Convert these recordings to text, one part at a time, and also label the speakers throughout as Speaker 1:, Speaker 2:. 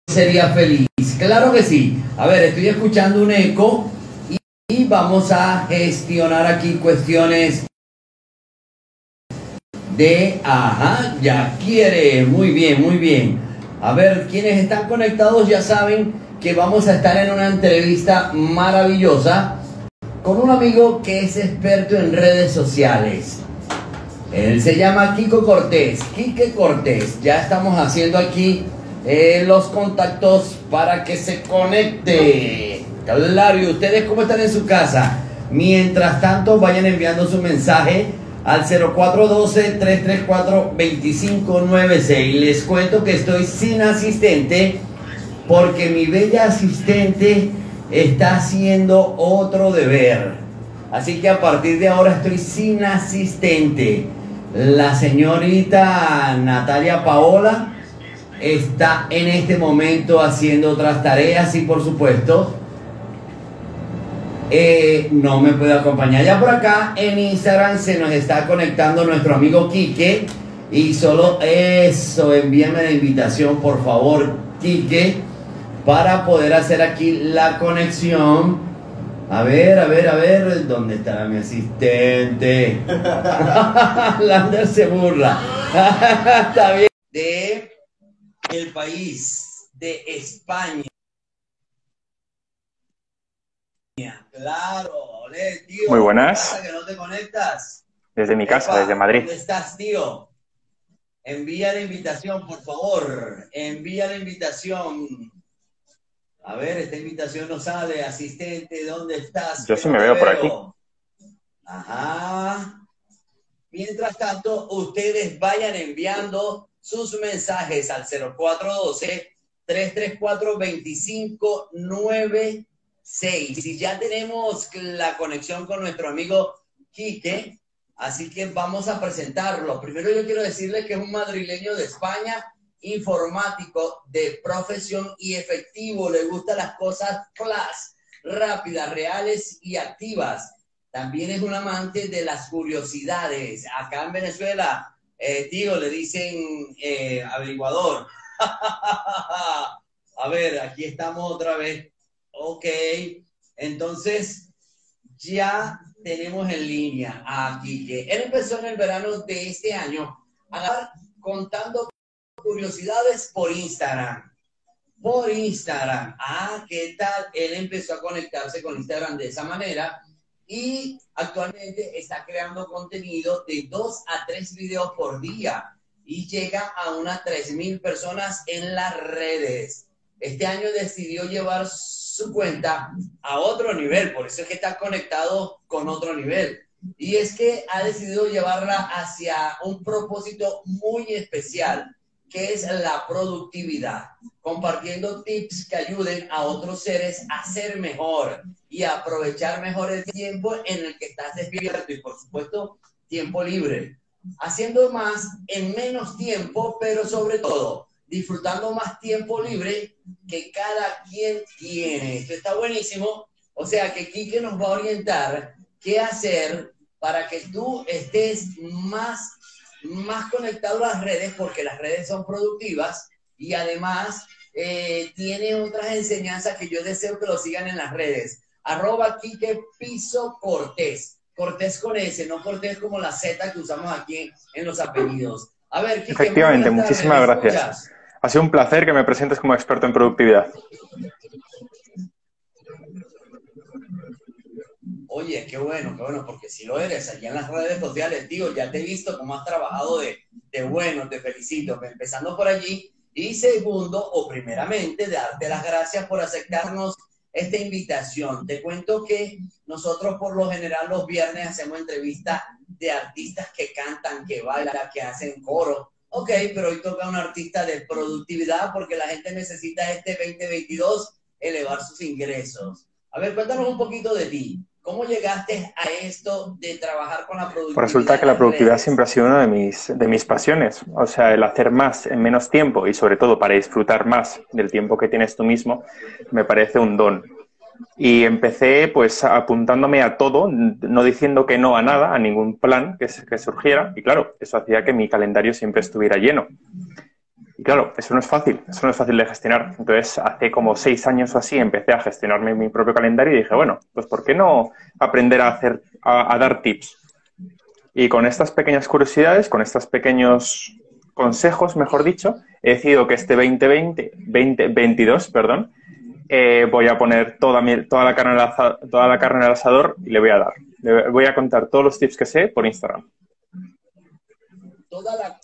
Speaker 1: sería feliz. Claro que sí. A ver, estoy escuchando un eco y vamos a gestionar aquí cuestiones de... Ajá, ya quiere. Muy bien, muy bien. A ver, quienes están conectados ya saben que vamos a estar en una entrevista maravillosa con un amigo que es experto en redes sociales. Él se llama Kiko Cortés. Quique Cortés. Ya estamos haciendo aquí los contactos para que se conecte. Claro, ¿y ustedes cómo están en su casa? Mientras tanto, vayan enviando su mensaje al 0412-334-2596. Les cuento que estoy sin asistente porque mi bella asistente está haciendo otro deber. Así que a partir de ahora estoy sin asistente. La señorita Natalia Paola está en este momento haciendo otras tareas y por supuesto no me puede acompañar. Ya por acá en Instagram se nos está conectando nuestro amigo Quique y solo eso, envíame la invitación por favor, Quique, para poder hacer aquí la conexión. A ver, ¿dónde estará mi asistente? Lander se burla. Está bien. De el país de España. Claro, ole, tío.
Speaker 2: Muy buenas.
Speaker 1: ¿Que no te conectas?
Speaker 2: Desde mi casa, desde Madrid.
Speaker 1: ¿Dónde estás, tío? Envía la invitación, por favor. Envía la invitación. A ver, esta invitación no sale. Asistente, ¿dónde estás?
Speaker 2: Yo sí me veo por aquí.
Speaker 1: Ajá. Mientras tanto, ustedes vayan enviando sus mensajes al 0412-334-2596. Y ya tenemos la conexión con nuestro amigo Quique, así que vamos a presentarlo. Primero yo quiero decirle que es un madrileño de España, informático de profesión y efectivo. Le gustan las cosas flash, rápidas, reales y activas. También es un amante de las curiosidades. Acá en Venezuela, tío, le dicen averiguador. A ver, aquí estamos otra vez. Ok, entonces ya tenemos en línea a Quique. Él empezó en el verano de este año a estar contando curiosidades por Instagram. Por Instagram. Ah, ¿qué tal? Él empezó a conectarse con Instagram de esa manera y actualmente está creando contenido de 2 a 3 videos por día y llega a unas 3.000 personas en las redes. Este año decidió llevar su cuenta a otro nivel, por eso es que está conectado con otro nivel. Y es que ha decidido llevarla hacia un propósito muy especial, que es la productividad, compartiendo tips que ayuden a otros seres a ser mejor y a aprovechar mejor el tiempo en el que estás despierto y, por supuesto, tiempo libre. Haciendo más en menos tiempo, pero sobre todo disfrutando más tiempo libre que cada quien tiene. Esto está buenísimo. O sea que Quique nos va a orientar qué hacer para que tú estés más conectado a las redes, porque las redes son productivas y además tiene otras enseñanzas que yo deseo que lo sigan en las redes. @Quique Piso Cortés. Cortés con S, no Cortés como la Z que usamos aquí en los apellidos. A ver, Quique,
Speaker 2: efectivamente, muchísimas gracias. Ha sido un placer que me presentes como experto en productividad.
Speaker 1: Oye, qué bueno, porque si lo eres allá en las redes sociales, tío, ya te he visto cómo has trabajado de bueno, te felicito, empezando por allí. Y segundo, o primeramente, darte las gracias por aceptarnos esta invitación. Te cuento que nosotros por lo general los viernes hacemos entrevistas de artistas que cantan, que bailan, que hacen coro. Ok, pero hoy toca un artista de productividad porque la gente necesita este 2022 elevar sus ingresos. A ver, cuéntanos un poquito de ti. ¿Cómo llegaste a esto de trabajar con la productividad?
Speaker 2: Pues resulta que la productividad siempre ha sido una de mis pasiones. O sea, el hacer más en menos tiempo y sobre todo para disfrutar más del tiempo que tienes tú mismo, me parece un don. Y empecé pues apuntándome a todo, no diciendo que no a nada, a ningún plan que surgiera. Y claro, eso hacía que mi calendario siempre estuviera lleno. Y claro, eso no es fácil de gestionar. Entonces, hace como 6 años o así empecé a gestionarme mi propio calendario y dije, bueno, pues ¿por qué no aprender a dar tips? Y con estas pequeñas curiosidades, con estos pequeños consejos, mejor dicho, he decidido que este 2022, perdón, voy a poner toda la carne al asador y le voy a dar. Le voy a contar todos los tips que sé por Instagram.
Speaker 1: Toda la...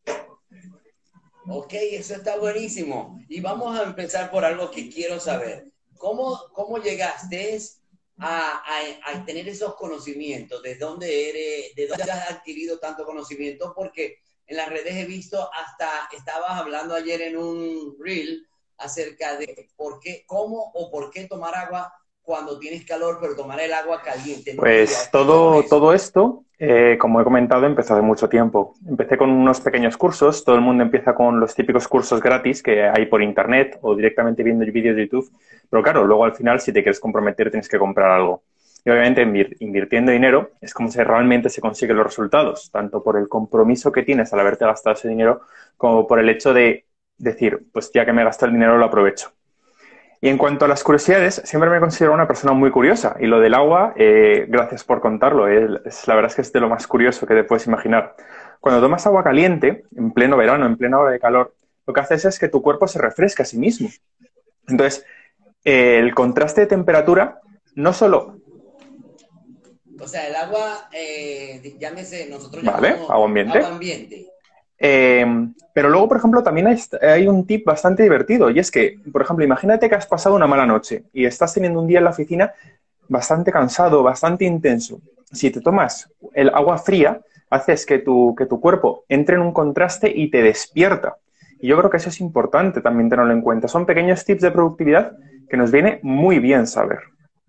Speaker 1: Ok, eso está buenísimo. Y vamos a empezar por algo que quiero saber. ¿Cómo llegaste a tener esos conocimientos? ¿De dónde eres? ¿De dónde has adquirido tanto conocimiento? Porque en las redes he visto hasta, estabas hablando ayer en un reel acerca de por qué tomar agua cuando tienes calor, pero tomar el agua caliente.
Speaker 2: Pues todo esto, como he comentado, empezó hace mucho tiempo. Empecé con unos pequeños cursos. Todo el mundo empieza con los típicos cursos gratis que hay por internet o directamente viendo vídeos de YouTube. Pero claro, luego al final, si te quieres comprometer, tienes que comprar algo. Y obviamente invirtiendo dinero es como si realmente se consiguen los resultados, tanto por el compromiso que tienes al haberte gastado ese dinero, como por el hecho de decir, pues ya que me he gastado el dinero, lo aprovecho. Y en cuanto a las curiosidades, siempre me considero una persona muy curiosa. Y lo del agua, gracias por contarlo. La verdad es que es de lo más curioso que te puedes imaginar. Cuando tomas agua caliente, en pleno verano, en plena hora de calor, lo que haces es que tu cuerpo se refresca a sí mismo. Entonces, el contraste de temperatura no solo...
Speaker 1: O sea, el agua, llámese, nosotros
Speaker 2: Vale,
Speaker 1: llamamos
Speaker 2: agua ambiente.
Speaker 1: agua ambiente.
Speaker 2: Pero luego, por ejemplo, también hay un tip bastante divertido y es que, por ejemplo, imagínate que has pasado una mala noche y estás teniendo un día en la oficina bastante cansado, bastante intenso. Si te tomas el agua fría, haces que tu cuerpo entre en un contraste y te despierta. Y yo creo que eso es importante también tenerlo en cuenta. Son pequeños tips de productividad que nos viene muy bien saber.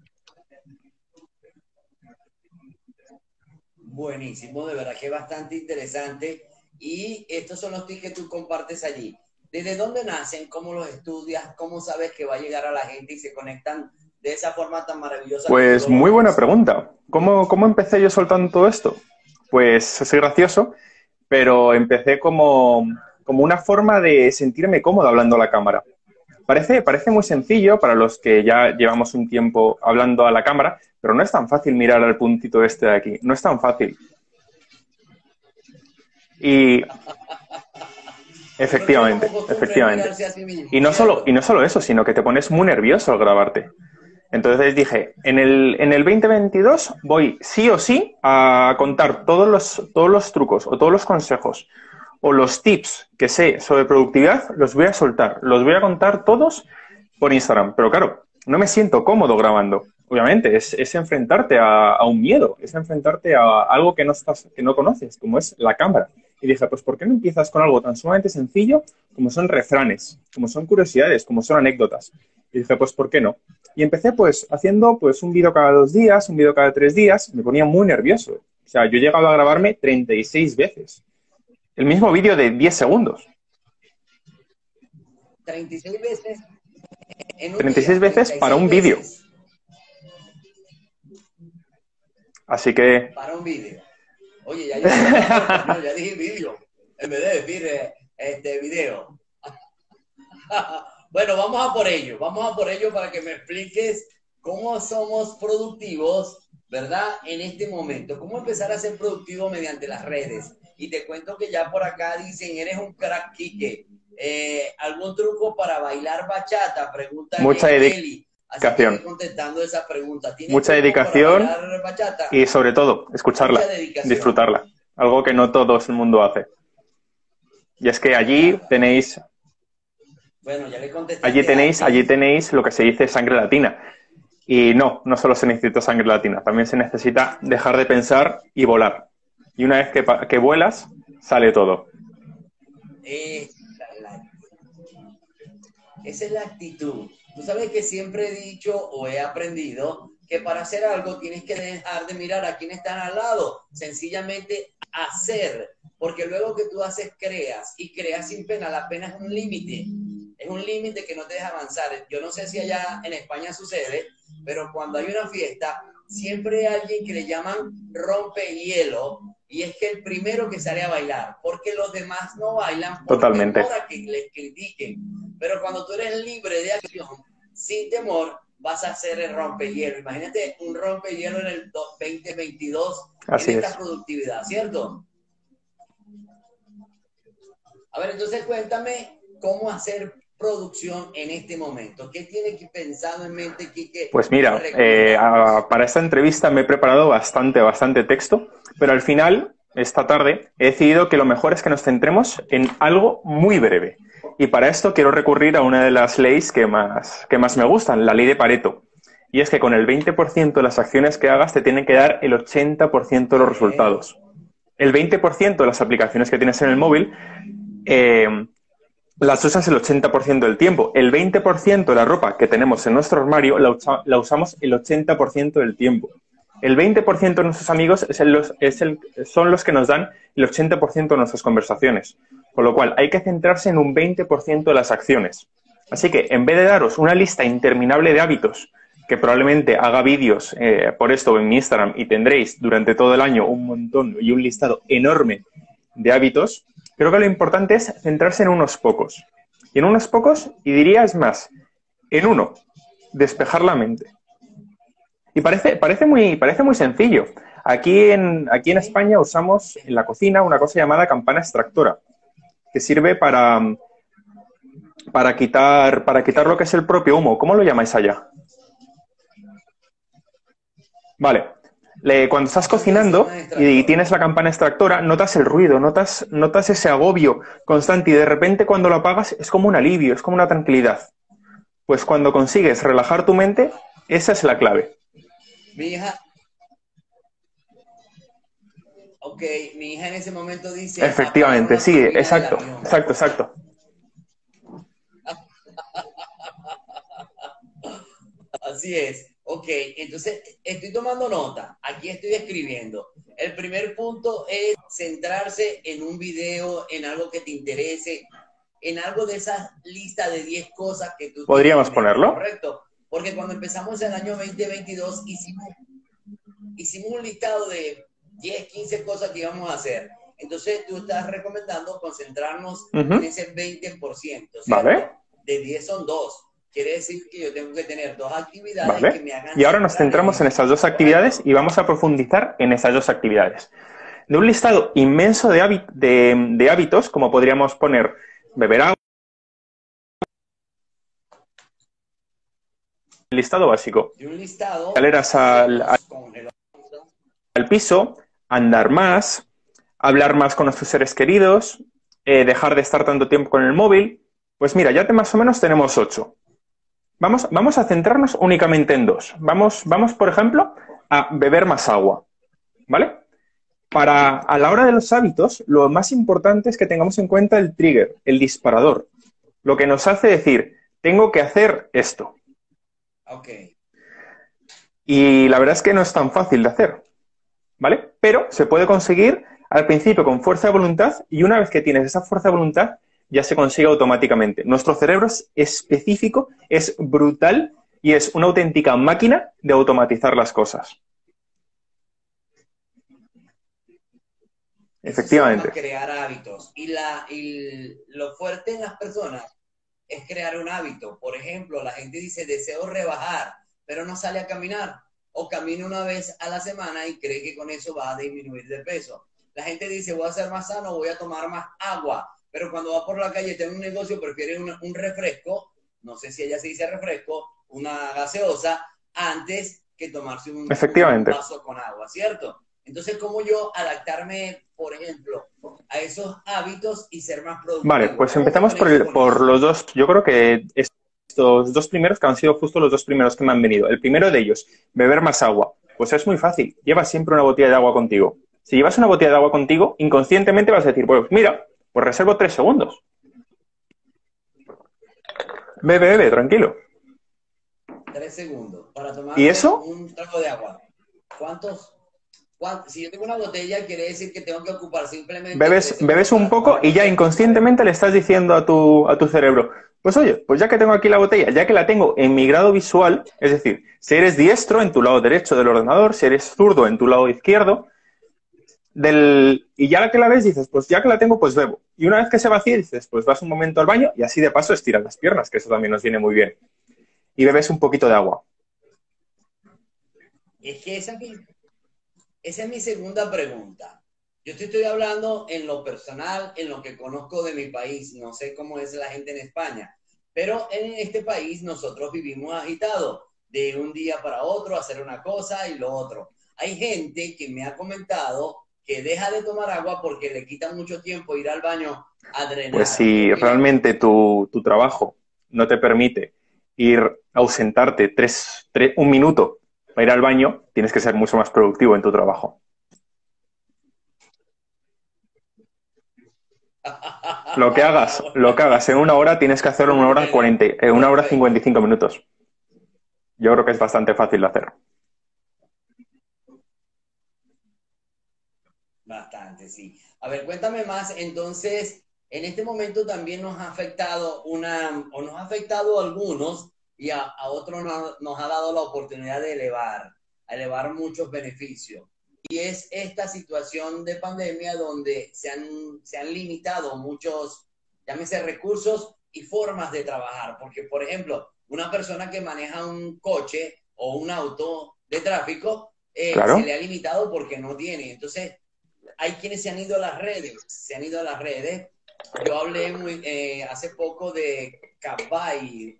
Speaker 1: Buenísimo, de verdad que es bastante interesante. Y estos son los tips que tú compartes allí. ¿Desde dónde nacen? ¿Cómo los estudias? ¿Cómo sabes que va a llegar a la gente y se conectan de esa forma tan maravillosa que tú
Speaker 2: Pues
Speaker 1: lo
Speaker 2: muy buena
Speaker 1: logras?
Speaker 2: pregunta. ¿Cómo empecé yo soltando todo esto? Pues es gracioso, pero empecé como una forma de sentirme cómodo hablando a la cámara. Parece muy sencillo para los que ya llevamos un tiempo hablando a la cámara, pero no es tan fácil mirar al puntito este de aquí. No es tan fácil. Y
Speaker 1: Uno tiene
Speaker 2: efectivamente,
Speaker 1: como costumbre
Speaker 2: efectivamente.
Speaker 1: mirarse a sí mismo,
Speaker 2: Y
Speaker 1: ¿cierto?
Speaker 2: no solo eso, sino que te pones muy nervioso al grabarte. Entonces dije, en el 2022 voy sí o sí a contar todos los trucos o todos los consejos o los tips que sé sobre productividad, los voy a soltar, los voy a contar todos por Instagram. Pero claro, no me siento cómodo grabando. Obviamente, es enfrentarte a un miedo, es enfrentarte a algo que no conoces, como es la cámara. Y dije, pues ¿por qué no empiezas con algo tan sumamente sencillo como son refranes, como son curiosidades, como son anécdotas? Y dije, pues ¿por qué no? Y empecé pues haciendo pues un vídeo cada 2 días, un vídeo cada 3 días. Me ponía muy nervioso. O sea, yo he llegado a grabarme 36 veces. El mismo vídeo de 10 segundos.
Speaker 1: 36 veces en un
Speaker 2: 36
Speaker 1: día,
Speaker 2: veces para
Speaker 1: 36
Speaker 2: un vídeo.
Speaker 1: veces
Speaker 2: Así que...
Speaker 1: para un vídeo. Oye, ya yo dije otra cosa, no, ya dije vídeo, en vez de decir video. Bueno, vamos a por ello para que me expliques cómo somos productivos, ¿verdad? En este momento, cómo empezar a ser productivo mediante las redes. Y te cuento que ya por acá dicen, eres un crack, Quique. ¿Algún truco para bailar bachata? Pregunta
Speaker 2: mucha
Speaker 1: Eli. Así que
Speaker 2: dedicación.
Speaker 1: voy contestando esa pregunta. ¿Tienes
Speaker 2: Mucha
Speaker 1: truco para
Speaker 2: dedicación
Speaker 1: bailar bachata?
Speaker 2: y sobre todo, escucharla,
Speaker 1: Mucha dedicación.
Speaker 2: disfrutarla. Algo que no todo el mundo hace. Y es que allí tenéis
Speaker 1: Bueno, ya le contestaste
Speaker 2: allí tenéis lo que se dice sangre latina. Y no solo se necesita sangre latina, también se necesita dejar de pensar y volar. Y una vez que vuelas, sale todo.
Speaker 1: Esa es la actitud. Tú sabes que siempre he dicho o he aprendido que para hacer algo tienes que dejar de mirar a quienes están al lado, sencillamente hacer, porque luego que tú haces creas y creas sin pena, la pena es un límite que no te deja avanzar. Yo no sé si allá en España sucede, pero cuando hay una fiesta, siempre hay alguien que le llaman rompehielo, y es que el primero que sale a bailar, porque los demás no bailan por
Speaker 2: Totalmente.
Speaker 1: temor a que les critiquen. Pero cuando tú eres libre de acción, sin temor, vas a hacer el rompehielo. Imagínate un rompehielo en el 2022
Speaker 2: Así
Speaker 1: en esta
Speaker 2: es.
Speaker 1: productividad, ¿cierto? A ver, entonces cuéntame cómo hacer producción en este momento. ¿Qué tiene que pensado en mente, Quique?
Speaker 2: Pues mira, para esta entrevista me he preparado bastante texto, pero al final, esta tarde, he decidido que lo mejor es que nos centremos en algo muy breve. Y para esto quiero recurrir a una de las leyes que más me gustan, la ley de Pareto. Y es que con el 20% de las acciones que hagas te tienen que dar el 80% de los resultados. El 20% de las aplicaciones que tienes en el móvil las usas el 80% del tiempo. El 20% de la ropa que tenemos en nuestro armario la usamos el 80% del tiempo. El 20% de nuestros amigos son los que nos dan el 80% de nuestras conversaciones. Con lo cual, hay que centrarse en un 20% de las acciones. Así que, en vez de daros una lista interminable de hábitos, que probablemente haga vídeos por esto en mi Instagram y tendréis durante todo el año un montón y un listado enorme de hábitos, creo que lo importante es centrarse en unos pocos. Y en unos pocos, y diría es más, en uno, despejar la mente. Y parece muy sencillo. Aquí en España usamos en la cocina una cosa llamada campana extractora, que sirve para quitar lo que es el propio humo. ¿Cómo lo llamáis allá? Vale. Cuando estás cocinando y tienes la campana extractora, notas el ruido, notas ese agobio constante y de repente cuando lo apagas es como un alivio, es como una tranquilidad. Pues cuando consigues relajar tu mente, esa es la clave.
Speaker 1: Mi hija en ese momento dice...
Speaker 2: Efectivamente, sí, exacto.
Speaker 1: Así es. Ok, entonces estoy tomando nota. Aquí estoy escribiendo. El primer punto es centrarse en un video, en algo que te interese, en algo de esa lista de 10 cosas que tú...
Speaker 2: ¿Podríamos ponerlo?
Speaker 1: Correcto. Porque cuando empezamos el año 2022 hicimos un listado de 10, 15 cosas que íbamos a hacer. Entonces tú estás recomendando concentrarnos en ese 20%, ¿cierto?
Speaker 2: Vale.
Speaker 1: De 10 son 2. Quiere decir que yo tengo que tener 2 actividades que me hagan...
Speaker 2: Y ahora nos centramos en esas 2 actividades y vamos a profundizar en esas 2 actividades. De un listado inmenso de hábitos, como podríamos poner beber agua, listado básico.
Speaker 1: De un listado...
Speaker 2: Escaleras al piso, andar más, hablar más con nuestros seres queridos, dejar de estar tanto tiempo con el móvil. Pues mira, ya más o menos tenemos 8. Vamos a centrarnos únicamente en 2. Vamos, por ejemplo, a beber más agua, ¿vale? A la hora de los hábitos, lo más importante es que tengamos en cuenta el trigger, el disparador, lo que nos hace decir, tengo que hacer esto.
Speaker 1: Ok.
Speaker 2: Y la verdad es que no es tan fácil de hacer, ¿vale? Pero se puede conseguir al principio con fuerza de voluntad y una vez que tienes esa fuerza de voluntad, ya se consigue automáticamente. Nuestro cerebro es específico, es brutal y es una auténtica máquina de automatizar las cosas. Efectivamente.
Speaker 1: Crear hábitos. Y lo fuerte en las personas es crear un hábito. Por ejemplo, la gente dice, deseo rebajar, pero no sale a caminar. O camina una vez a la semana y cree que con eso va a disminuir de peso. La gente dice, voy a ser más sano, voy a tomar más agua. Pero cuando va por la calle, tiene un negocio, prefiere un refresco, no sé si ella se dice refresco, una gaseosa, antes que tomarse un vaso con agua, ¿cierto? Entonces, ¿cómo yo adaptarme, por ejemplo, a esos hábitos y ser más productivo?
Speaker 2: Vale, pues empezamos por los 2. Yo creo que estos 2 primeros que han sido justo los 2 primeros que me han venido. El primero de ellos, beber más agua. Pues es muy fácil. Llevas siempre una botella de agua contigo. Si llevas una botella de agua contigo, inconscientemente vas a decir, pues mira, pues reservo 3 segundos. Bebe, tranquilo.
Speaker 1: 3 segundos para tomar
Speaker 2: ¿Y eso?
Speaker 1: Un trago de agua. ¿Cuántos? Si yo tengo una botella, quiere decir que tengo que ocupar simplemente...
Speaker 2: Bebes un poco y ya inconscientemente le estás diciendo a tu cerebro, pues oye, pues ya que tengo aquí la botella, ya que la tengo en mi grado visual, es decir, si eres diestro en tu lado derecho del ordenador, si eres zurdo en tu lado izquierdo, y ya que la ves dices, pues ya que la tengo, pues bebo. Y una vez que se vacía dices, pues vas un momento al baño y así de paso estiras las piernas, que eso también nos viene muy bien. Y bebes un poquito de agua.
Speaker 1: Es que esa es mi segunda pregunta. Yo te estoy hablando en lo personal, en lo que conozco de mi país. No sé cómo es la gente en España, pero en este país nosotros vivimos agitados de un día para otro, hacer una cosa y lo otro. Hay gente que me ha comentado que deja de tomar agua porque le quita mucho tiempo ir al baño a
Speaker 2: Pues
Speaker 1: drenar.
Speaker 2: si realmente tu trabajo no te permite ausentarte un minuto para ir al baño, tienes que ser mucho más productivo en tu trabajo. Lo que hagas en una hora, tienes que hacerlo en una hora 40, en una hora 55 minutos. Yo creo que es bastante fácil de hacer.
Speaker 1: Bastante, sí. A ver, cuéntame más. Entonces, en este momento también nos ha afectado o nos ha afectado a algunos y a otros nos ha dado la oportunidad de elevar muchos beneficios. Y es esta situación de pandemia donde se han limitado muchos, llámese recursos y formas de trabajar. Porque, por ejemplo, una persona que maneja un coche o un auto de tráfico, se le
Speaker 2: Claro.
Speaker 1: ha limitado porque no tiene. Entonces, hay quienes se han ido a las redes. Yo hablé hace poco de Capai,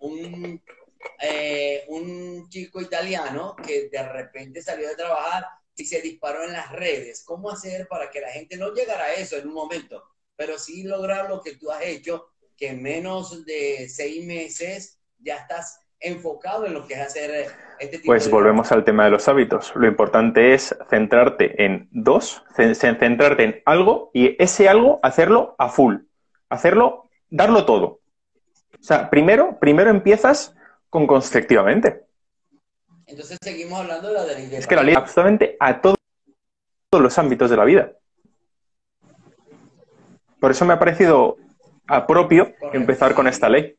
Speaker 1: un chico italiano que de repente salió de trabajar y se disparó en las redes. ¿Cómo hacer para que la gente no llegara a eso en un momento, pero sí lograr lo que tú has hecho, que en menos de 6 meses ya estás enfocado en lo que es hacer este tipo
Speaker 2: Pues
Speaker 1: de
Speaker 2: volvemos
Speaker 1: trabajo?
Speaker 2: al tema de los hábitos. Lo importante es centrarte en centrarte en algo y ese algo hacerlo a full. Hacerlo, darlo todo. O sea, primero empiezas con constructivamente.
Speaker 1: Entonces seguimos hablando de la ley de
Speaker 2: Es que la ley
Speaker 1: Pareto.
Speaker 2: absolutamente a todos los ámbitos de la vida. Por eso me ha parecido propio
Speaker 1: Correcto,
Speaker 2: empezar con esta
Speaker 1: sí.
Speaker 2: ley.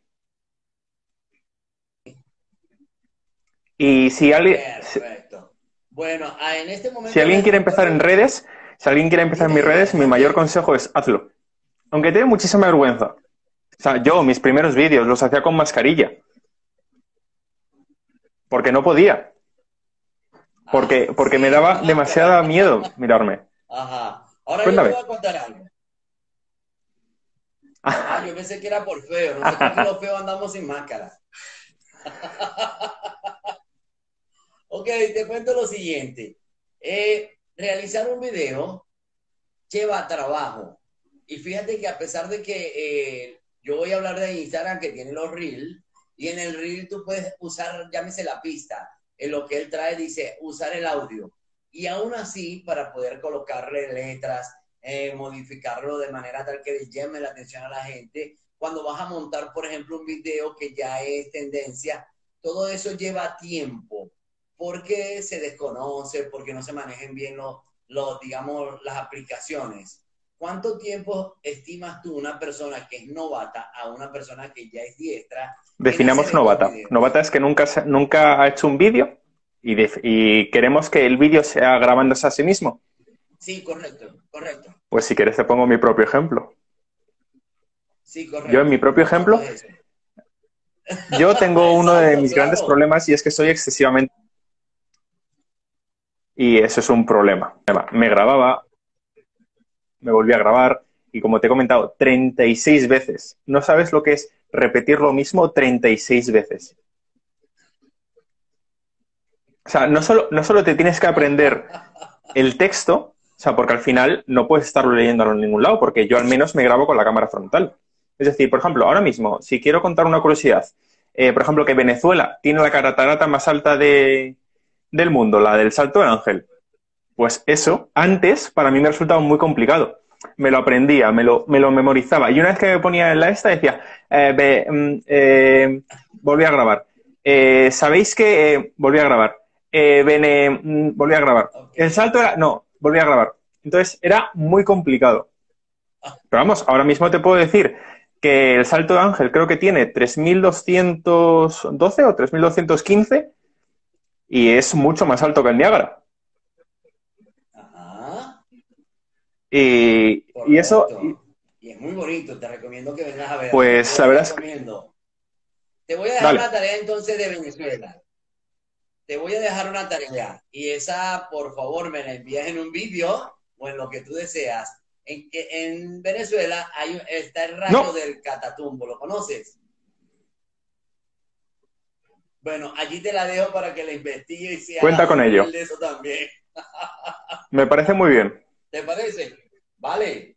Speaker 2: Y
Speaker 1: Perfecto. Bueno, en este
Speaker 2: si
Speaker 1: momento
Speaker 2: alguien
Speaker 1: les
Speaker 2: quiere empezar en
Speaker 1: recuerdo.
Speaker 2: redes, si alguien quiere empezar en
Speaker 1: Dime,
Speaker 2: mis
Speaker 1: dime,
Speaker 2: redes, mi mayor
Speaker 1: adelante.
Speaker 2: consejo es hazlo. Aunque te dé muchísima vergüenza. O sea, yo mis primeros vídeos los hacía con mascarilla, porque no podía, porque me
Speaker 1: Sí,
Speaker 2: daba
Speaker 1: con máscara.
Speaker 2: demasiada miedo mirarme.
Speaker 1: Ajá. Ahora yo te
Speaker 2: Cuéntame.
Speaker 1: voy a contar algo. Ah, yo pensé que era por feo. Nosotros aquí los feos andamos sin máscara. Ok, te cuento lo siguiente. Realizar un video lleva trabajo. Y fíjate que a pesar de que yo voy a hablar de Instagram que tiene los Reels, y en el Reel tú puedes usar, llámese la pista, en lo que él trae dice usar el audio. Y aún así, para poder colocarle letras, modificarlo de manera tal que llame la atención a la gente, cuando vas a montar, por ejemplo, un video que ya es tendencia, todo eso lleva tiempo, porque se desconoce, porque no se manejen bien digamos, las aplicaciones. ¿Cuánto tiempo estimas tú una persona que es novata a una persona que ya es diestra en hacer
Speaker 2: Definamos
Speaker 1: estos
Speaker 2: novata.
Speaker 1: videos?
Speaker 2: Novata es que nunca ha hecho un vídeo y queremos que el vídeo sea grabándose a sí mismo.
Speaker 1: Sí, correcto, correcto.
Speaker 2: Pues si quieres te pongo mi propio ejemplo.
Speaker 1: Sí,
Speaker 2: Yo en mi
Speaker 1: correcto.
Speaker 2: propio
Speaker 1: ¿Cómo
Speaker 2: ejemplo,
Speaker 1: es eso?
Speaker 2: yo tengo uno de
Speaker 1: Exacto,
Speaker 2: mis grandes
Speaker 1: claro.
Speaker 2: problemas y es que soy excesivamente... Y eso es un problema. Me grababa, me volví a grabar y como te he comentado, 36 veces. No sabes lo que es repetir lo mismo 36 veces. O sea, no solo te tienes que aprender el texto, o sea, porque al final no puedes estarlo leyendo en ningún lado, porque yo al menos me grabo con la cámara frontal. Es decir, por ejemplo, ahora mismo, si quiero contar una curiosidad, por ejemplo, que Venezuela tiene la catarata más alta del mundo, la del Salto de Ángel, pues eso, antes, para mí me resultaba muy complicado. Me lo aprendía, me lo memorizaba. Y una vez que me ponía en la esta, decía, volví a grabar. ¿Sabéis que volví a grabar? Volví a grabar.
Speaker 1: Ok.
Speaker 2: El salto era, no, volví a grabar. Entonces era muy complicado. Pero vamos, ahora mismo te puedo decir que el salto de Ángel creo que tiene 3.212 o 3.215 y es mucho más alto que el Niágara.
Speaker 1: Ajá.
Speaker 2: Y eso,
Speaker 1: Correcto. Y es muy bonito, te recomiendo que vengas a verlo.
Speaker 2: pues
Speaker 1: Te
Speaker 2: la
Speaker 1: lo
Speaker 2: verdad es que,
Speaker 1: recomiendo. Te voy a dejar una
Speaker 2: dale,
Speaker 1: tarea entonces de Venezuela. Te voy a dejar una tarea y esa, por favor, me la envías en un vídeo o en lo que tú deseas. En Venezuela está el rayo
Speaker 2: no,
Speaker 1: del Catatumbo, ¿lo conoces? Bueno, allí te la dejo para que la investigues y si
Speaker 2: cuenta
Speaker 1: hagas
Speaker 2: con
Speaker 1: un
Speaker 2: ello.
Speaker 1: reel de eso también.
Speaker 2: Me parece muy bien.
Speaker 1: ¿Te parece? Vale.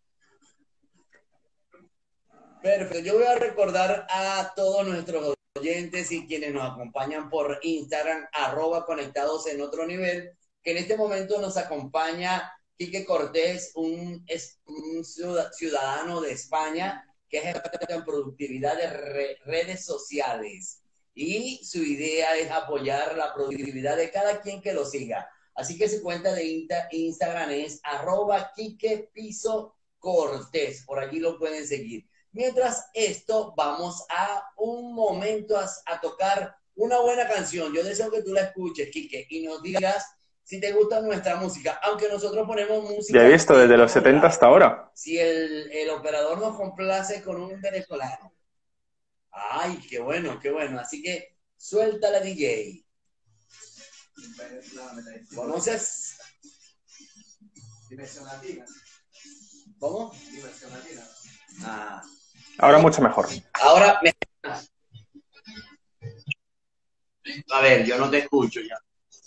Speaker 1: Perfecto. Yo voy a recordar a todos nuestros oyentes y quienes nos acompañan por Instagram, @conectados en otro nivel, que en este momento nos acompaña Quique Cortés, un ciudadano de España que es experto en productividad de redes sociales. Y su idea es apoyar la productividad de cada quien que lo siga. Así que su cuenta de Instagram es @quique_cortés. Por allí lo pueden seguir. Mientras esto, vamos a un momento a tocar una buena canción. Yo deseo que tú la escuches, Quique, y nos digas si te gusta nuestra música. Aunque nosotros ponemos
Speaker 2: Ya he
Speaker 1: música
Speaker 2: visto
Speaker 1: de
Speaker 2: desde los
Speaker 1: todos
Speaker 2: 70
Speaker 1: lados.
Speaker 2: hasta ahora.
Speaker 1: Si el operador nos complace con un venezolano. Ay, qué bueno, qué bueno. Así que suelta la DJ. ¿Conoces?
Speaker 3: Dimensión latina.
Speaker 1: ¿Cómo?
Speaker 3: Dimensión latina.
Speaker 1: Ah.
Speaker 2: Ahora mucho mejor.
Speaker 1: Ahora me... A ver, yo no te escucho ya.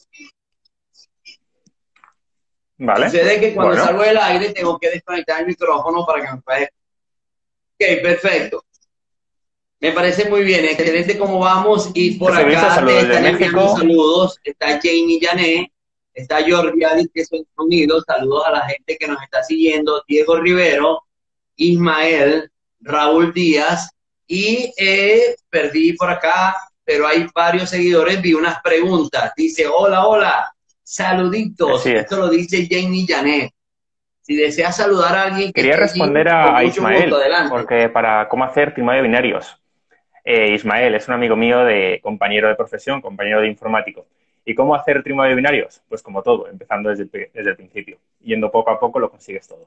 Speaker 2: Vale.
Speaker 1: Sucede que cuando
Speaker 2: Bueno,
Speaker 1: salgo del aire tengo que desconectar el micrófono para que me pueda... Ok, perfecto. Me parece muy bien, excelente cómo vamos. Y por
Speaker 2: he visto
Speaker 1: acá te
Speaker 2: saludos de
Speaker 1: están enviando
Speaker 2: México.
Speaker 1: saludos. Está Jamie Janet, está Jordi Alice, que son unidos. Saludos a la gente que nos está siguiendo. Diego Rivero, Ismael, Raúl Díaz. Y perdí por acá, pero hay varios seguidores. Vi unas preguntas. Dice, hola, hola, saluditos.
Speaker 2: Así es.
Speaker 1: Esto lo dice Jamie Janet. Si deseas saludar a alguien que
Speaker 2: Quería
Speaker 1: esté allí,
Speaker 2: responder
Speaker 1: con
Speaker 2: a
Speaker 1: mucho gusto,
Speaker 2: Ismael,
Speaker 1: adelante.
Speaker 2: porque para cómo hacer trimado de binarios. Ismael es un amigo mío, compañero de profesión, compañero de informático. ¿Y cómo hacer trimado de binarios? Pues como todo, empezando desde el principio. Yendo poco a poco lo consigues todo.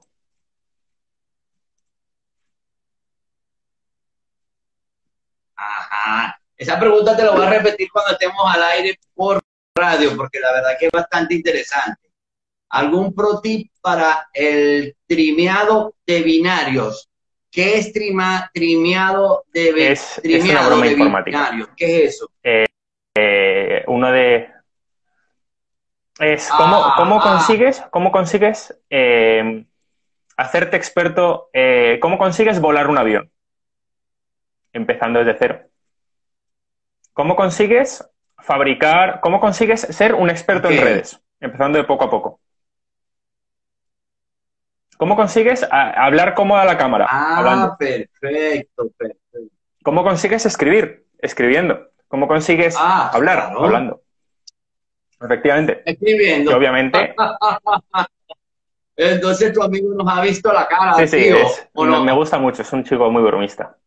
Speaker 1: Ajá. Esa pregunta te lo voy a repetir cuando estemos al aire por radio, porque la verdad que es bastante interesante. ¿Algún pro tip para el trimeado de binarios? ¿Qué es trimeado de
Speaker 2: Es una broma informática.
Speaker 1: binarios? ¿Qué es eso?
Speaker 2: Uno de... Es cómo consigues hacerte experto, cómo consigues volar un avión, empezando desde cero. ¿Cómo consigues cómo consigues ser un experto en redes, empezando de poco a poco? ¿Cómo consigues hablar cómoda a la cámara? Hablando.
Speaker 1: Perfecto.
Speaker 2: ¿Cómo consigues escribir? Escribiendo. ¿Cómo consigues hablar?
Speaker 1: Claro.
Speaker 2: Hablando. Efectivamente.
Speaker 1: Escribiendo.
Speaker 2: Que obviamente...
Speaker 1: Entonces tu amigo nos ha visto la cara.
Speaker 2: Sí,
Speaker 1: tío, ¿o no?
Speaker 2: me gusta mucho. Es un chico muy bromista.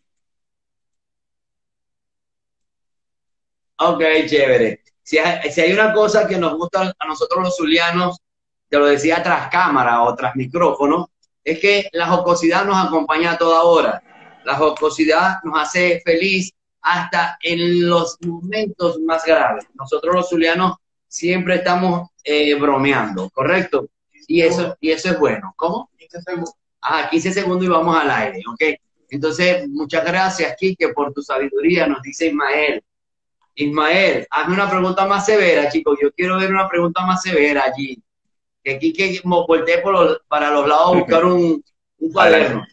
Speaker 1: Ok, chévere. Si hay una cosa que nos gusta a nosotros los zulianos, te lo decía tras cámara o tras micrófono, es que la jocosidad nos acompaña a toda hora. La jocosidad nos hace feliz hasta en los momentos más graves. Nosotros los zulianos siempre estamos bromeando, ¿correcto? Y eso es bueno. ¿Cómo?
Speaker 3: 15 segundos.
Speaker 1: 15 segundos y vamos al aire, ¿ok? Entonces, muchas gracias, Quique, por tu sabiduría, nos dice Ismael. Ismael, hazme una pregunta más severa, chicos. Yo quiero ver una pregunta más severa allí. Que Quique voltee para los lados a buscar un cuaderno.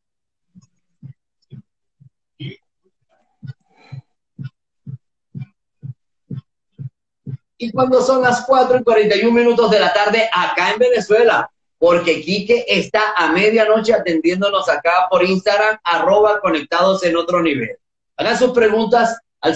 Speaker 1: Y cuando son las 4:41 de la tarde acá en Venezuela, porque Quique está a medianoche atendiéndonos acá por Instagram, @conectados en otro nivel. Hagan sus preguntas al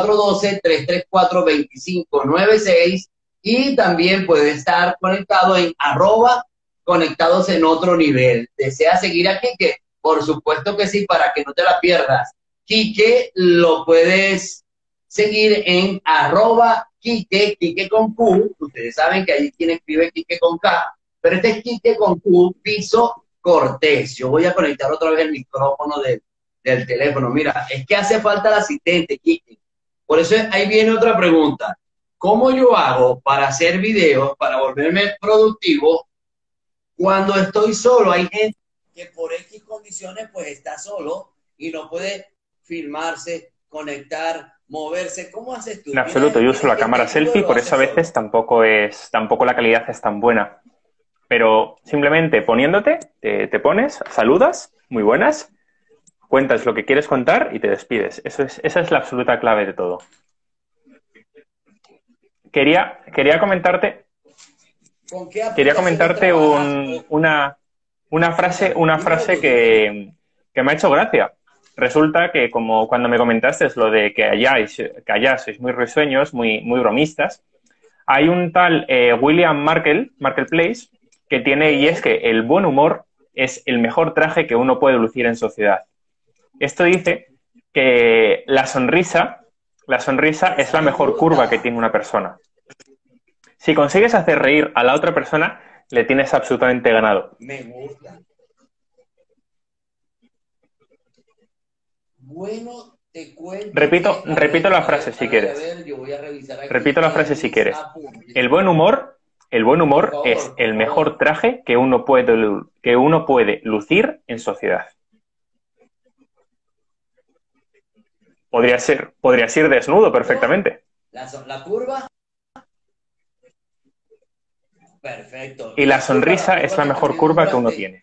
Speaker 1: 0412-334-2596 y también puede estar conectado en @conectados en otro nivel. ¿Desea seguir a Quique? Por supuesto que sí, para que no te la pierdas. Quique lo puedes seguir en @Quique con Q. Ustedes saben que hay quien escribe Quique con K, Pero este es Quique con tu piso Cortés. Yo voy a conectar otra vez el micrófono del teléfono. Mira, es que hace falta el asistente, Quique. Por eso ahí viene otra pregunta. ¿Cómo yo hago para hacer videos, para volverme productivo cuando estoy solo? Hay gente que por X condiciones pues está solo y no puede filmarse, conectar, moverse. ¿Cómo haces tú?
Speaker 2: En absoluto, yo uso la cámara selfie, por eso a veces tampoco la calidad es tan buena. Pero simplemente poniéndote, te pones, saludas, muy buenas, cuentas lo que quieres contar y te despides. Esa es la absoluta clave de todo. Quería comentarte una frase que me ha hecho gracia. Resulta que como cuando me comentaste lo de que allá sois muy risueños, muy bromistas, hay un tal William Marketplace que tiene, y es que el buen humor es el mejor traje que uno puede lucir en sociedad. Esto dice que la sonrisa es la mejor curva que tiene una persona. Si consigues hacer reír a la otra persona, le tienes absolutamente ganado.
Speaker 1: Me gusta. Bueno, te cuento.
Speaker 2: Repito la frase si quieres. Repito la frase si quieres. El buen humor es el mejor traje que uno puede lucir en sociedad. Podrías ir desnudo perfectamente.
Speaker 1: La curva. Perfecto.
Speaker 2: Y la sonrisa es la mejor curva que uno tiene.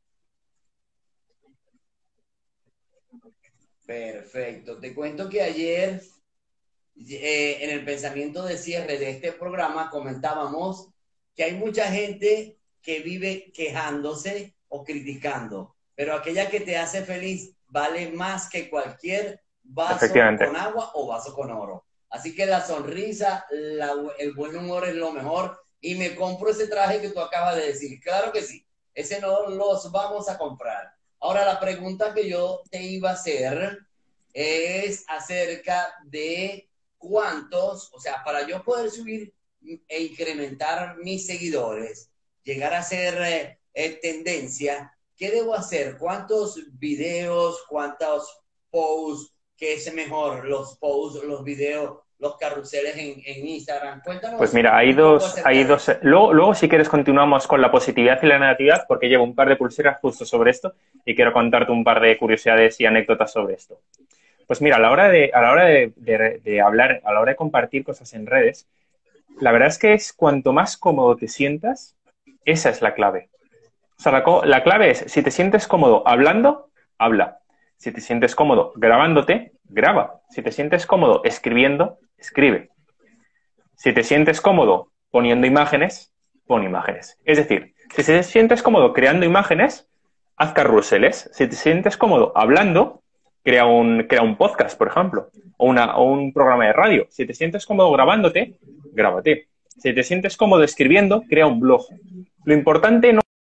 Speaker 1: Perfecto. Te cuento que ayer, en el pensamiento de cierre de este programa, comentábamos que hay mucha gente que vive quejándose o criticando, pero aquella que te hace feliz vale más que cualquier vaso con agua o vaso con oro. Así que la sonrisa, el buen humor es lo mejor. Y me compro ese traje que tú acabas de decir. Claro que sí. Ese no los vamos a comprar. Ahora, la pregunta que yo te iba a hacer es acerca de cuántos, o sea, para yo poder subir e incrementar mis seguidores, llegar a ser tendencia, ¿qué debo hacer? ¿Cuántos videos, cuántos posts? ¿Qué es mejor? ¿Los posts, los videos, los carruseles en Instagram? Cuéntanos.
Speaker 2: Pues mira, hay dos. Luego, si quieres, continuamos con la positividad y la negatividad, porque llevo un par de pulseras justo sobre esto y quiero contarte un par de curiosidades y anécdotas sobre esto. Pues mira, a la hora de hablar, a la hora de compartir cosas en redes, la verdad es que es cuanto más cómodo te sientas, esa es la clave. O sea, la clave es, si te sientes cómodo hablando, habla. Si te sientes cómodo grabándote, graba. Si te sientes cómodo escribiendo, escribe. Si te sientes cómodo poniendo imágenes, pon imágenes. Es decir, si te sientes cómodo creando imágenes, haz carruseles. Si te sientes cómodo hablando, crea un podcast, por ejemplo, o un programa de radio. Si te sientes cómodo grabándote, grábate. Si te sientes cómodo escribiendo, crea un blog. Lo importante no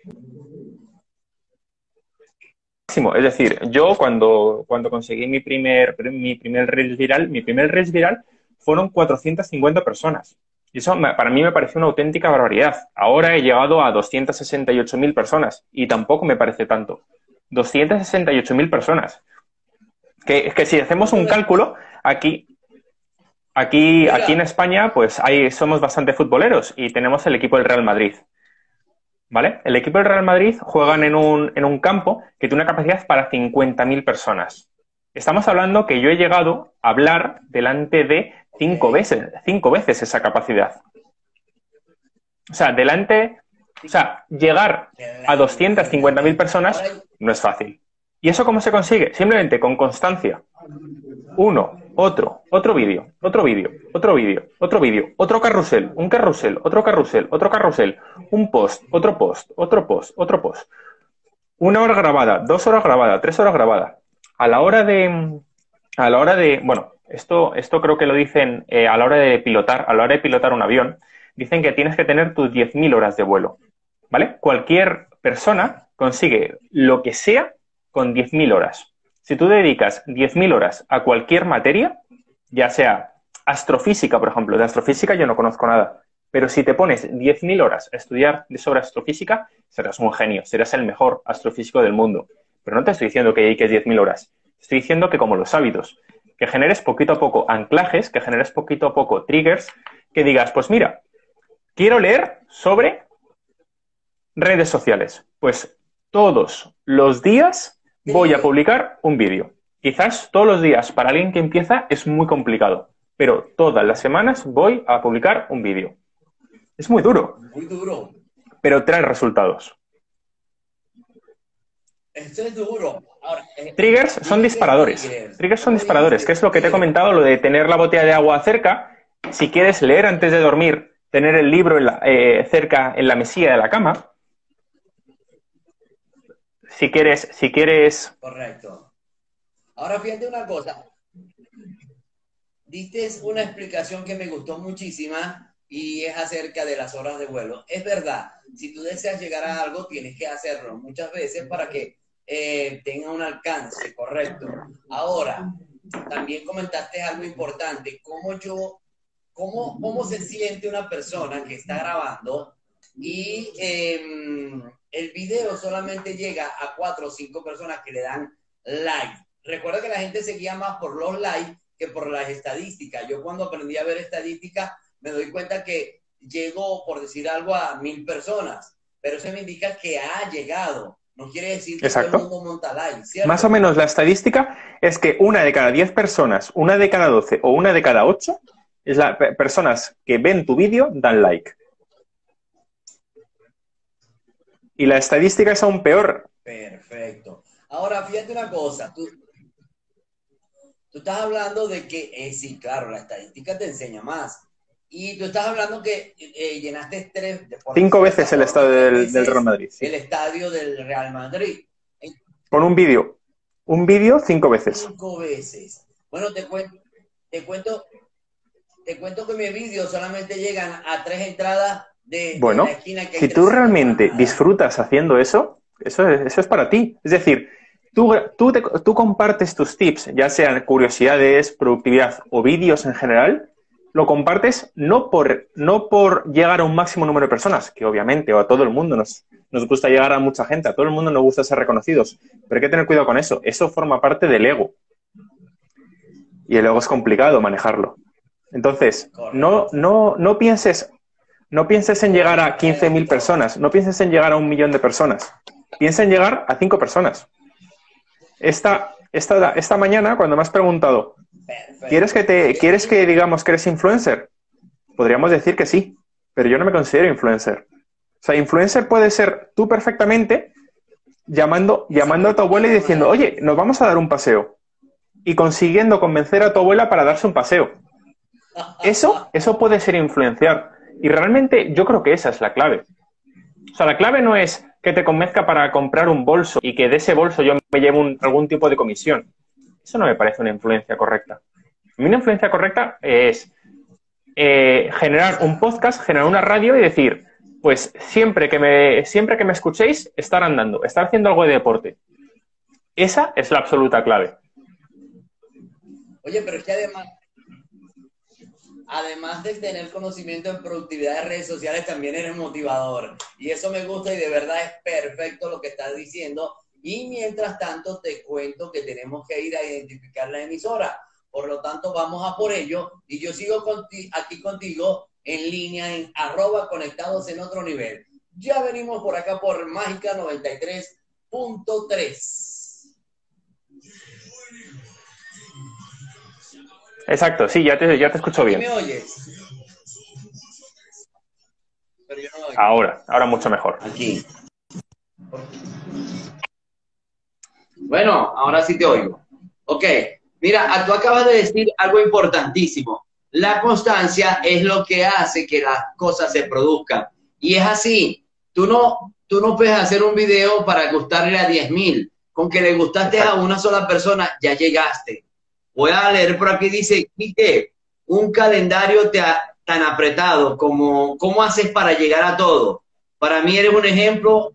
Speaker 2: es decir, yo cuando conseguí mi primer Reels viral fueron 450 personas. Y eso para mí me pareció una auténtica barbaridad. Ahora he llegado a 268.000 personas y tampoco me parece tanto. 268.000 personas. Que si hacemos un cálculo, aquí en España pues somos bastante futboleros y tenemos el equipo del Real Madrid. ¿Vale? El equipo del Real Madrid juegan en un campo que tiene una capacidad para 50.000 personas. Estamos hablando que yo he llegado a hablar delante de 5 veces esa capacidad. O sea, llegar a 250.000 personas no es fácil. ¿Y eso cómo se consigue? Simplemente con constancia. Uno, otro vídeo, otro vídeo, otro vídeo, otro vídeo, otro carrusel, un carrusel, otro carrusel, otro carrusel, un post, otro post, otro post, otro post. 1 hora grabada, 2 horas grabada, 3 horas grabada. A la hora de, bueno, esto creo que lo dicen a la hora de pilotar un avión, dicen que tienes que tener tus 10.000 horas de vuelo, ¿vale? Cualquier persona consigue lo que sea con 10.000 horas. Si tú dedicas 10.000 horas a cualquier materia, ya sea astrofísica, por ejemplo, de astrofísica yo no conozco nada, Pero si te pones 10.000 horas a estudiar sobre astrofísica, serás un genio, serás el mejor astrofísico del mundo. Pero no te estoy diciendo que dediques 10.000 horas. Estoy diciendo que como los hábitos, que generes poquito a poco anclajes, que generes poquito a poco triggers, que digas, pues mira, quiero leer sobre redes sociales. Pues todos los días voy a publicar un vídeo. Quizás todos los días para alguien que empieza es muy complicado, pero todas las semanas voy a publicar un vídeo. Es muy duro.
Speaker 1: Muy duro.
Speaker 2: Pero trae resultados.
Speaker 1: Esto es duro. Ahora,
Speaker 2: triggers son disparadores. Triggers son disparadores, que es lo que te he comentado, lo de tener la botella de agua cerca. Si quieres leer antes de dormir, tener el libro cerca en la mesilla de la cama. Si quieres...
Speaker 1: Correcto. Ahora fíjate una cosa. Diste una explicación que me gustó muchísima y es acerca de las horas de vuelo. Es verdad, si tú deseas llegar a algo, tienes que hacerlo muchas veces para que tenga un alcance correcto. Ahora, también comentaste algo importante. ¿Cómo se siente una persona que está grabando y el video solamente llega a 4 o 5 personas que le dan like? Recuerda que la gente se guía más por los likes que por las estadísticas. Yo cuando aprendí a ver estadísticas me doy cuenta que llego, por decir algo, a 1000 personas, pero eso me indica que ha llegado. No quiere decir que todo el mundo monta like, ¿cierto?
Speaker 2: Más o menos la estadística es que 1 de cada 10 personas, 1 de cada 12 o 1 de cada 8 es personas que ven tu vídeo dan like. Y la estadística es aún peor.
Speaker 1: Perfecto. Ahora, fíjate una cosa. Tú estás hablando de que, sí, claro, la estadística te enseña más. Y tú estás hablando que llenaste
Speaker 2: 5 veces el estadio del Real Madrid.
Speaker 1: Sí. El estadio del Real Madrid.
Speaker 2: Con un vídeo. Un vídeo 5 veces.
Speaker 1: 5 veces. Bueno, te cuento que mis vídeos solamente llegan a 3 entradas de la esquina que hay.
Speaker 2: Si tú realmente disfrutas haciendo eso es para ti. Es decir, tú compartes tus tips, ya sean curiosidades, productividad o vídeos en general, lo compartes no por llegar a un máximo número de personas, que obviamente, o a todo el mundo nos gusta llegar a mucha gente, a todo el mundo nos gusta ser reconocidos, pero hay que tener cuidado con eso. Eso forma parte del ego. Y el ego es complicado manejarlo. Entonces, no pienses en llegar a 15.000 personas, no pienses en llegar a 1 millón de personas. Piensa en llegar a 5 personas. Esta mañana, cuando me has preguntado, ¿quieres que digamos que eres influencer? Podríamos decir que sí, pero yo no me considero influencer. O sea, influencer puede ser tú perfectamente llamando a tu abuela y diciendo, oye, nos vamos a dar un paseo. Y consiguiendo convencer a tu abuela para darse un paseo. Eso puede ser influenciar. Y realmente yo creo que esa es la clave. O sea, la clave no es que te convenzca para comprar un bolso y que de ese bolso yo me lleve algún tipo de comisión. Eso no me parece una influencia correcta. A mí una influencia correcta es generar un podcast, generar una radio y decir, pues siempre que me escuchéis, estar andando, estar haciendo algo de deporte. Esa es la absoluta clave.
Speaker 1: Oye, pero es que además de tener conocimiento en productividad de redes sociales, también eres motivador. Y eso me gusta y de verdad es perfecto lo que estás diciendo. Y mientras tanto te cuento que tenemos que ir a identificar la emisora. Por lo tanto, vamos a por ello. Y yo sigo aquí contigo en línea en @conectados en otro nivel. Ya venimos por acá por Mágica 93.3.
Speaker 2: Exacto, sí, ya te escucho bien.
Speaker 1: ¿Me oyes? Pero yo no oigo.
Speaker 2: Ahora mucho mejor.
Speaker 1: Aquí. Bueno, ahora sí te oigo. Ok, mira, tú acabas de decir algo importantísimo. La constancia es lo que hace que las cosas se produzcan. Y es así. Tú no puedes hacer un video para gustarle a 10.000. Con que le gustaste a una sola persona, ya llegaste. Voy a leer por aquí, dice, Quique, un calendario tan apretado, ¿cómo haces para llegar a todo? Para mí eres un ejemplo,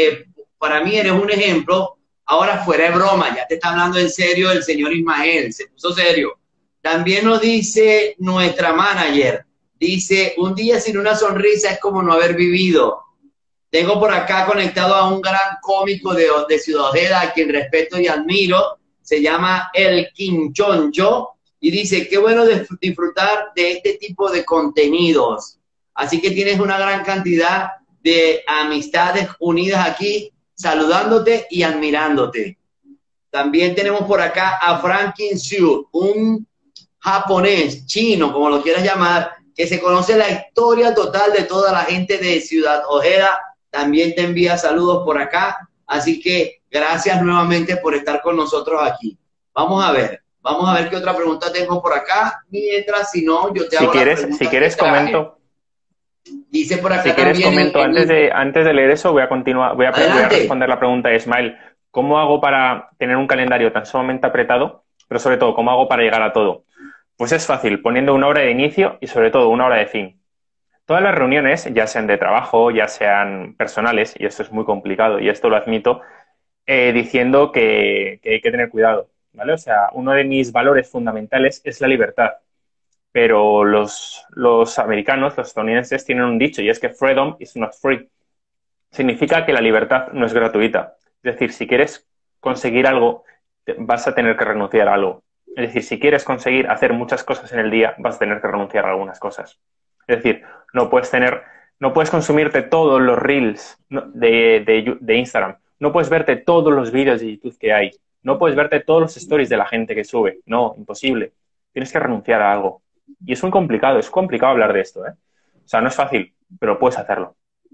Speaker 1: ahora fuera de broma, ya te está hablando en serio el señor Ismael, se puso serio. También nos dice nuestra manager, Dice, un día sin una sonrisa es como no haber vivido. Tengo por acá conectado a un gran cómico de Ciudad Ojeda, a quien respeto y admiro. Se llama El Quinchoncho y dice, qué bueno disfrutar de este tipo de contenidos. Así que tienes una gran cantidad de amistades unidas aquí, saludándote y admirándote. También tenemos por acá a Franklin Xu, un japonés, chino, como lo quieras llamar, que se conoce la historia total de toda la gente de Ciudad Ojeda. También te envía saludos por acá. Así que gracias nuevamente por estar con nosotros aquí. Vamos a ver qué otra pregunta tengo por acá. Mientras, si no, yo te hago la pregunta.
Speaker 2: Si quieres, comento.
Speaker 1: Dice por acá
Speaker 2: si quieres,
Speaker 1: también
Speaker 2: comento. Antes de leer eso, voy a responder la pregunta de Ismael. ¿Cómo hago para tener un calendario tan sumamente apretado? Pero sobre todo, ¿cómo hago para llegar a todo? Pues es fácil, poniendo una hora de inicio y sobre todo una hora de fin. Todas las reuniones, ya sean de trabajo, ya sean personales, y esto es muy complicado, y esto lo admito, diciendo que hay que tener cuidado, ¿vale? O sea, uno de mis valores fundamentales es la libertad, pero los americanos, los estadounidenses, tienen un dicho, y es que freedom is not free. Significa que la libertad no es gratuita. Es decir, si quieres conseguir algo, vas a tener que renunciar a algo. Es decir, si quieres conseguir hacer muchas cosas en el día, vas a tener que renunciar a algunas cosas. Es decir, no puedes consumirte todos los reels de Instagram, no puedes verte todos los vídeos de YouTube que hay, no puedes verte todos los stories de la gente que sube. No, imposible. Tienes que renunciar a algo. Y es complicado hablar de esto, ¿eh? O sea, no es fácil, pero puedes hacerlo.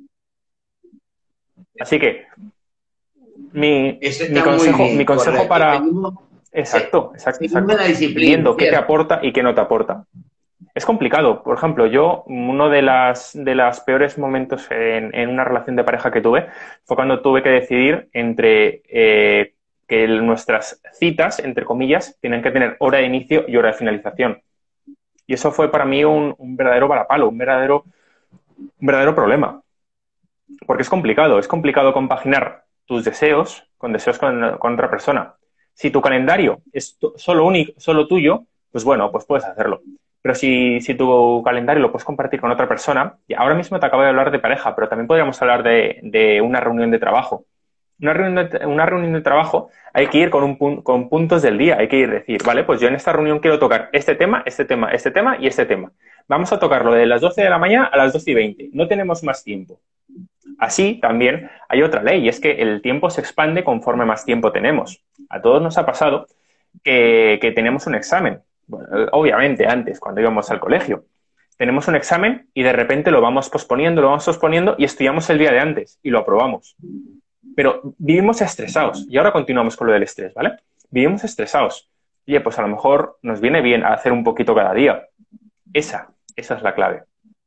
Speaker 2: Así que mi consejo para... Exacto. Viendo qué te aporta y qué no te aporta. Es complicado. Por ejemplo, yo, uno de las peores momentos en una relación de pareja que tuve fue cuando tuve que decidir entre que nuestras citas, entre comillas, tienen que tener hora de inicio y hora de finalización. Y eso fue para mí un verdadero varapalo, un verdadero problema. Porque es complicado compaginar tus deseos con otra persona. Si tu calendario es solo tuyo, pues bueno, pues puedes hacerlo. Pero si tu calendario lo puedes compartir con otra persona, y ahora mismo te acabo de hablar de pareja, pero también podríamos hablar de una reunión de trabajo. Una reunión de trabajo hay que ir con puntos del día, hay que ir decir, vale, pues yo en esta reunión quiero tocar este tema y este tema. Vamos a tocarlo de las 12 de la mañana a las 12:20. No tenemos más tiempo. Así también hay otra ley, y es que el tiempo se expande conforme más tiempo tenemos. A todos nos ha pasado que tenemos un examen. Bueno, obviamente antes, cuando íbamos al colegio, tenemos un examen y de repente lo vamos posponiendo y estudiamos el día de antes y lo aprobamos. Pero vivimos estresados y ahora continuamos con lo del estrés, ¿vale? Vivimos estresados. Oye, pues a lo mejor nos viene bien hacer un poquito cada día. Esa es la clave.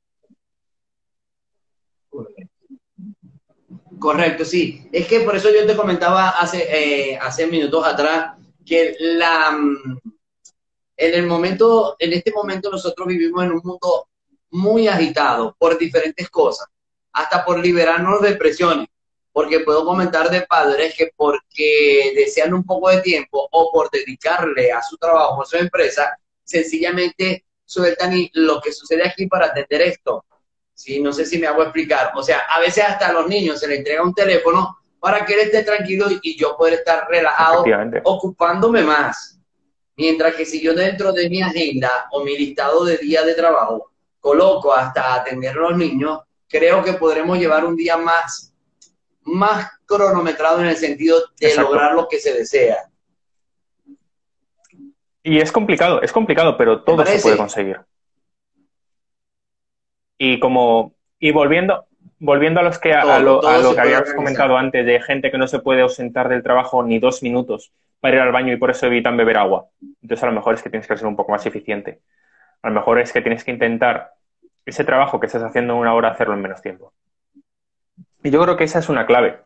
Speaker 1: Correcto, sí. Es que por eso yo te comentaba hace minutos atrás que en este momento nosotros vivimos en un mundo muy agitado por diferentes cosas, hasta por liberarnos de presiones, porque puedo comentar de padres que porque desean un poco de tiempo o por dedicarle a su trabajo, a su empresa, sencillamente sueltan lo que sucede aquí para atender esto. Sí, no sé si me hago explicar. O sea, a veces hasta a los niños se les entrega un teléfono para que él esté tranquilo y yo poder estar relajado, ocupándome más. Mientras que si yo dentro de mi agenda o mi listado de día de trabajo coloco hasta atender a los niños, creo que podremos llevar un día más cronometrado en el sentido de lograr lo que se desea.
Speaker 2: Y es complicado, pero todo se puede conseguir. Y volviendo a lo que habíamos comentado antes, de gente que no se puede ausentar del trabajo ni 2 minutos para ir al baño y por eso evitan beber agua. Entonces a lo mejor es que tienes que ser un poco más eficiente. A lo mejor es que tienes que intentar ese trabajo que estás haciendo en 1 hora hacerlo en menos tiempo. Y yo creo que esa es una clave.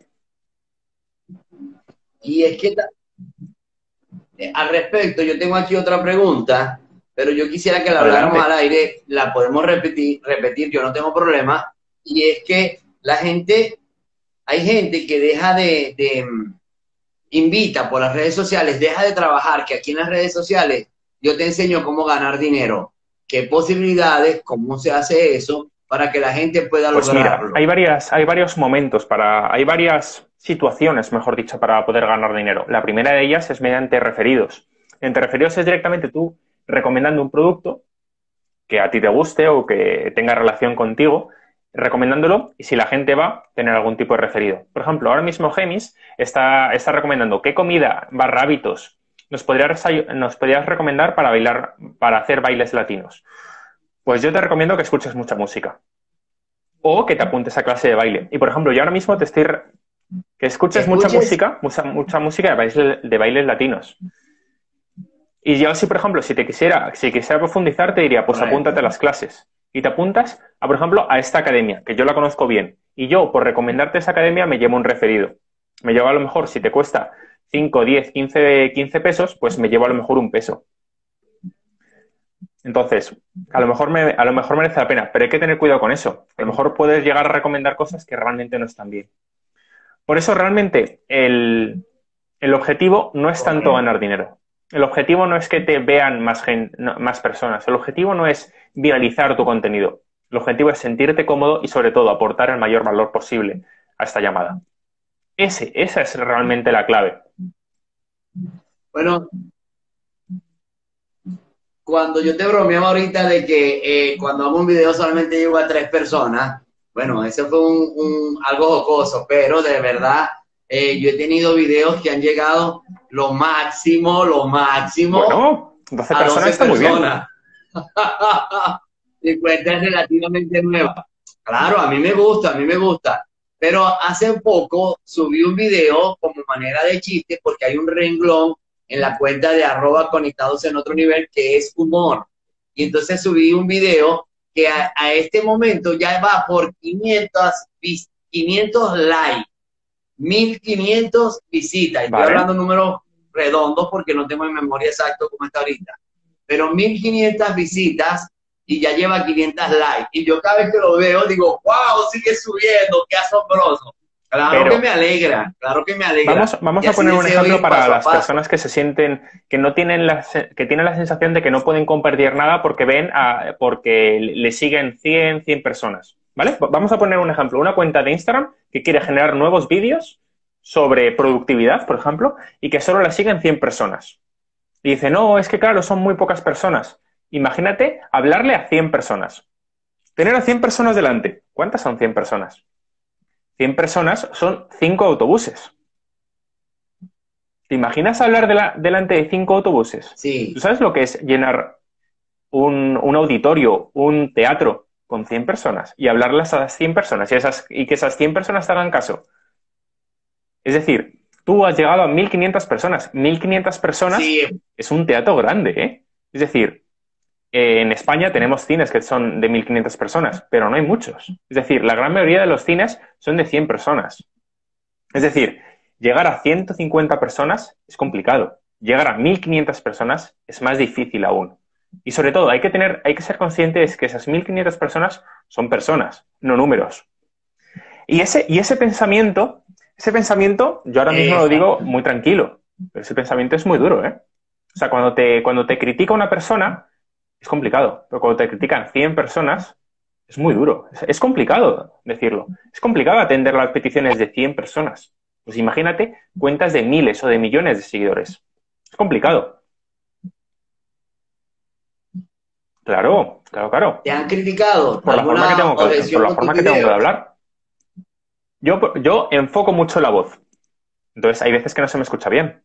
Speaker 1: Y es que al respecto, yo tengo aquí otra pregunta, pero yo quisiera que la habláramos al aire, la podemos repetir, yo no tengo problema, y es que hay gente que deja invita por las redes sociales, deja de trabajar, que aquí en las redes sociales yo te enseño cómo ganar dinero. qué posibilidades, cómo se hace eso para que la gente pueda
Speaker 2: Pues mira,
Speaker 1: lograrlo.
Speaker 2: hay varios momentos hay varias situaciones, mejor dicho, para poder ganar dinero. La primera de ellas es mediante referidos. Entre referidos es directamente tú recomendando un producto que a ti te guste o que tenga relación contigo, recomendándolo, y si la gente va, tener algún tipo de referido. Por ejemplo, ahora mismo Gemis está recomendando qué comida barra hábitos nos podrías recomendar para bailar, para hacer bailes latinos. Pues yo te recomiendo que escuches mucha música o que te apuntes a clase de baile. Y por ejemplo, yo ahora mismo que
Speaker 1: Que
Speaker 2: escuches
Speaker 1: escuches,
Speaker 2: mucha música de bailes latinos. Y yo, si por ejemplo, si quisiera profundizar, te diría, pues apúntate a
Speaker 1: correcto.
Speaker 2: las clases. Y te apuntas, por ejemplo, a esta academia, que yo la conozco bien. Y yo, por recomendarte esa academia, me llevo un referido. Me llevo a lo mejor, si te cuesta 5, 10, 15 pesos, pues me llevo a lo mejor un peso. Entonces, a lo mejor merece la pena, pero hay que tener cuidado con eso. A lo mejor puedes llegar a recomendar cosas que realmente no están bien. Por eso realmente el objetivo no es tanto
Speaker 1: Correcto.
Speaker 2: ganar dinero. El objetivo no es que te vean más personas. El objetivo no es viralizar tu contenido. El objetivo es sentirte cómodo y sobre todo aportar el mayor valor posible a esta llamada. Esa es realmente la clave.
Speaker 1: Bueno, cuando yo te bromeaba ahorita de que cuando hago un video solamente llego a 3 personas, bueno, eso fue algo jocoso, pero de verdad yo he tenido videos que han llegado lo máximo
Speaker 2: Bueno, 12
Speaker 1: a
Speaker 2: personas
Speaker 1: 12
Speaker 2: está muy bien.
Speaker 1: personas. Mi cuenta es relativamente nueva. Claro, a mí me gusta, a mí me gusta. Pero hace poco subí un video como manera de chiste porque hay un renglón en la cuenta de @conectados en otro nivel que es humor. Y entonces subí un video que a este momento ya va por 500 likes, 1500 visitas. Estoy
Speaker 2: Vale.
Speaker 1: hablando de números redondos porque no tengo en memoria exacto cómo está ahorita. Pero 1500 visitas y ya lleva 500 likes. Y yo cada vez que lo veo digo, wow, sigue subiendo, qué asombroso.
Speaker 2: Pero
Speaker 1: Claro que me alegra.
Speaker 2: vamos
Speaker 1: Y
Speaker 2: a
Speaker 1: así
Speaker 2: poner un
Speaker 1: deseo
Speaker 2: ejemplo
Speaker 1: ir
Speaker 2: para
Speaker 1: paso a
Speaker 2: las
Speaker 1: paso.
Speaker 2: personas que se sienten, que tienen la sensación de que no pueden compartir nada porque porque le siguen 100 personas. ¿Vale? Vamos a poner un ejemplo, una cuenta de Instagram que quiere generar nuevos vídeos sobre productividad, por ejemplo, y que solo la siguen 100 personas. Y dice, no, es que claro, son muy pocas personas. Imagínate hablarle a 100 personas. Tener a 100 personas delante. ¿Cuántas son 100 personas? 100 personas son 5 autobuses. ¿Te imaginas hablar delante de 5 autobuses? ¿Tú
Speaker 1: Sí,
Speaker 2: sabes lo que es llenar un auditorio, un teatro con 100 personas y hablarlas a las 100 personas y que esas 100 personas te hagan caso? Es decir, tú has llegado a 1.500 personas. 1.500 personas
Speaker 1: sí,
Speaker 2: es un teatro grande, ¿eh? Es decir, en España tenemos cines que son de 1.500 personas, pero no hay muchos. Es decir, la gran mayoría de los cines son de 100 personas. Es decir, llegar a 150 personas es complicado. Llegar a 1.500 personas es más difícil aún. Y sobre todo, hay que ser conscientes de que esas 1.500 personas, no números. Y ese pensamiento, yo ahora mismo lo digo
Speaker 1: exacto.
Speaker 2: muy tranquilo, pero ese pensamiento es muy duro, ¿eh? O sea, cuando te critica una persona, es complicado, pero cuando te critican 100 personas, es muy duro. Es complicado decirlo. Es complicado atender las peticiones de 100 personas. Pues imagínate cuentas de miles o de millones de seguidores. Es complicado. Claro, claro, claro.
Speaker 1: ¿Te han criticado
Speaker 2: Por la forma que
Speaker 1: alguna
Speaker 2: por
Speaker 1: objeción
Speaker 2: la
Speaker 1: con tus
Speaker 2: forma que tengo que
Speaker 1: videos?
Speaker 2: hablar. Yo enfoco mucho la voz. Entonces hay veces que no se me escucha bien.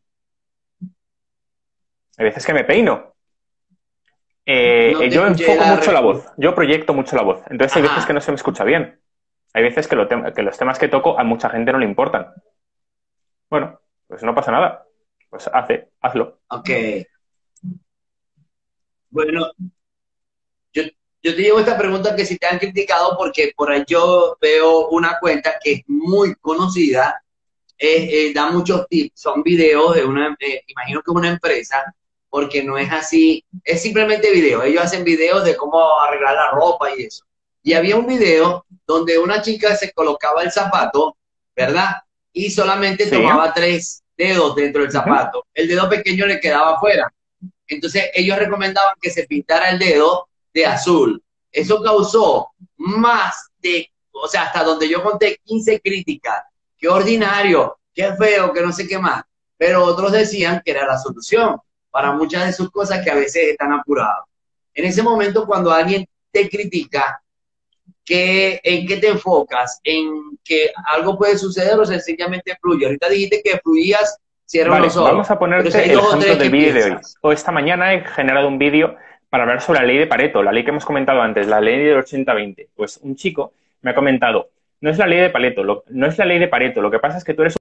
Speaker 2: Hay veces que me peino.
Speaker 1: No te
Speaker 2: Yo
Speaker 1: escuché
Speaker 2: enfoco
Speaker 1: la...
Speaker 2: mucho la voz. Yo proyecto mucho la voz. Entonces hay veces que
Speaker 1: Ajá,
Speaker 2: no se me escucha bien. Hay veces que los temas que toco a mucha gente no le importan. Bueno, pues no pasa nada. Pues hazlo.
Speaker 1: ok. Bueno, Yo, yo te llevo esta pregunta que si te han criticado porque por ahí yo veo una cuenta que es muy conocida, da muchos tips, son videos de imagino que es una empresa, porque no es así, es simplemente videos, ellos hacen videos de cómo arreglar la ropa y eso. Y había un video donde una chica se colocaba el zapato, ¿verdad? Y solamente
Speaker 2: Sí.
Speaker 1: tomaba 3 dedos dentro del
Speaker 2: Ujú.
Speaker 1: zapato, el dedo pequeño le quedaba afuera. Entonces ellos recomendaban que se pintara el dedo de azul. Eso causó más de, o sea, hasta donde yo conté 15 críticas. Qué ordinario, qué feo, que no sé qué más. Pero otros decían que era la solución para muchas de sus cosas que a veces están apuradas. En ese momento, cuando alguien te critica, ¿en qué te enfocas? ¿En que algo puede suceder o sencillamente fluye? Ahorita dijiste que fluías, cierra
Speaker 2: Vale,
Speaker 1: los ojos.
Speaker 2: vamos a ponerte
Speaker 1: Si
Speaker 2: el ejemplo del vídeo de hoy. O esta mañana he generado un vídeo para hablar sobre la ley de Pareto, la ley que hemos comentado antes, la ley del 80-20. Pues un chico me ha comentado, no es la ley de Pareto, no es la ley de Pareto, lo que pasa es que tú eres